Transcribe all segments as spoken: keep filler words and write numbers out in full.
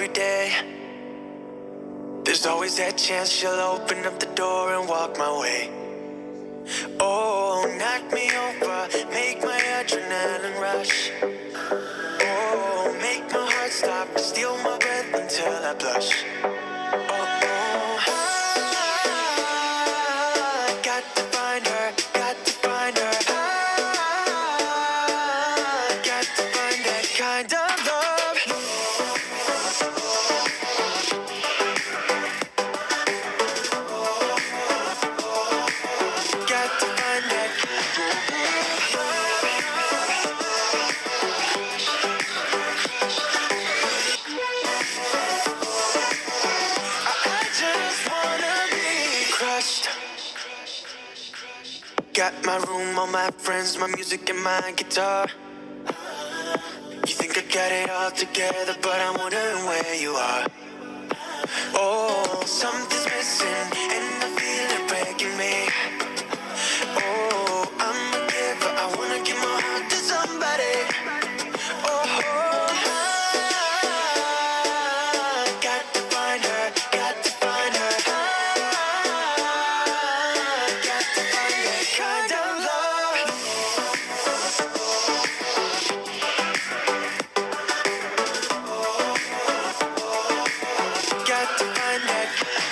day. There's always that chance she'll open up the door and walk my way. Oh, knock me over, make my adrenaline rush. Oh, make my heart stop, steal my breath until I blush. Oh, oh, I got to find her, got to find her. I got to find that kind of love. Got to find that. I just wanna be crushed. Got my room, all my friends, my music and my guitar. You think I got it all together, but I'm wondering where you are. Oh, something's missing, and I feel it breaking me. Oh, I'm a giver, I wanna give my heart to somebody. Oh, I got to find her, got to find her. I got to find that kind of love. Got to find that.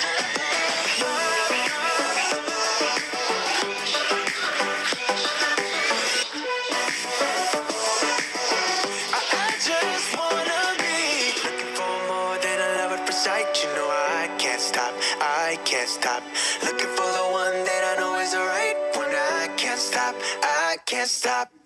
I, I just wanna be looking for more than a love at first sight. You know I can't stop, I can't stop. Looking for the one that I know is the right one. I can't stop, I can't stop.